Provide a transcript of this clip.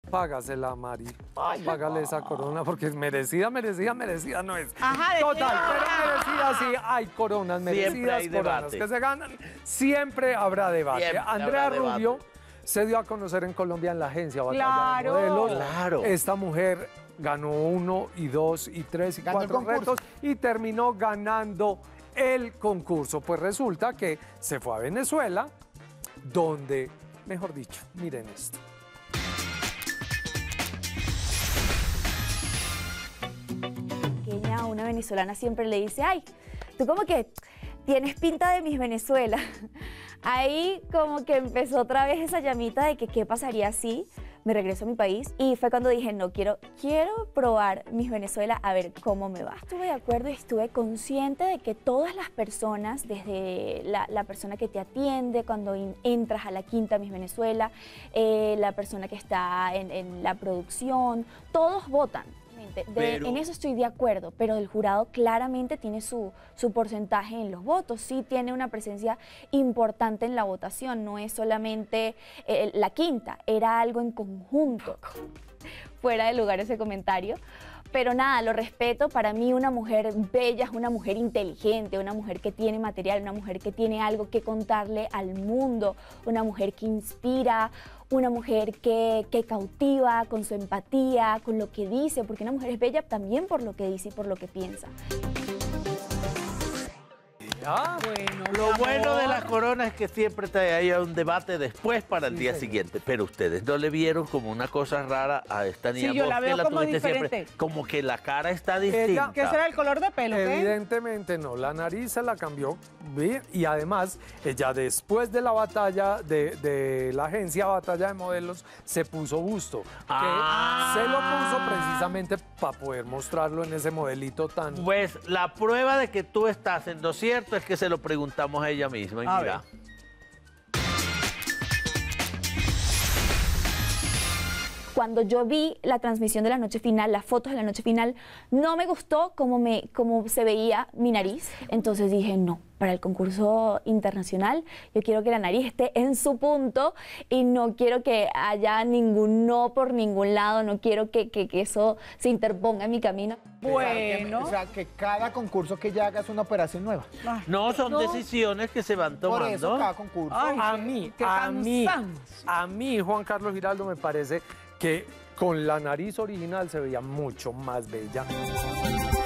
Págasela, Mari. Págale esa corona porque es merecida no es. Ajá, Total, pero merecida sí. Hay coronas, Siempre merecidas hay coronas debate. que se ganan. Siempre habrá debate. Siempre Andrea habrá debate. Rubio se dio a conocer en Colombia en la agencia Batalla Claro. de Modelos. Claro. Esta mujer ganó 1, 2, 3 y Ganó el 4 concurso. retos y terminó ganando el concurso. Pues resulta que se fue a Venezuela, donde, mejor dicho, miren esto. Pequeña, una venezolana siempre le dice, ay, tú como que tienes pinta de Miss Venezuela. Ahí como que empezó otra vez esa llamita de que qué pasaría si me regreso a mi país. Y fue cuando dije, no, quiero probar Miss Venezuela a ver cómo me va. Estuve de acuerdo y estuve consciente de que todas las personas, desde la persona que te atiende cuando entras a la quinta Miss Venezuela, la persona que está en la producción, todos votan. En eso estoy de acuerdo, pero el jurado claramente tiene su porcentaje en los votos, sí tiene una presencia importante en la votación, no es solamente la quinta, era algo en conjunto. Fuera de lugar ese comentario. Pero nada, lo respeto. Para mí una mujer bella es una mujer inteligente, una mujer que tiene material, una mujer que tiene algo que contarle al mundo, una mujer que inspira, una mujer que cautiva con su empatía, con lo que dice, porque una mujer es bella también por lo que dice y por lo que piensa. Bueno, Lo mi bueno de amor. la corona es que siempre hay un debate después para el día siguiente. Pero ustedes no le vieron como una cosa rara a esta niña. Sí, yo la Vos que veo como tuviste diferente. como que la cara está distinta. ¿Qué será el color de pelo? ¿Qué? Evidentemente no, la nariz se la cambió, ¿sí? Y además ella después de la batalla de la agencia Batalla de Modelos se puso busto, que se lo puso precisamente para poder mostrarlo en ese modelito tan... Pues la prueba de que tú estás en lo cierto es que se lo preguntamos a ella misma. Y A mira. ver. Cuando yo vi la transmisión de la noche final, las fotos de la noche final, no me gustó cómo se veía mi nariz. Entonces dije, no, para el concurso internacional yo quiero que la nariz esté en su punto y no quiero que haya ningún no por ningún lado, no quiero que eso se interponga en mi camino. Bueno. O sea, que cada concurso que ella haga es una operación nueva. No, son decisiones que se van tomando. Por eso cada concurso. Ay, qué cansancio. A mí, Juan Carlos Giraldo, me parece que con la nariz original se veía mucho más bella.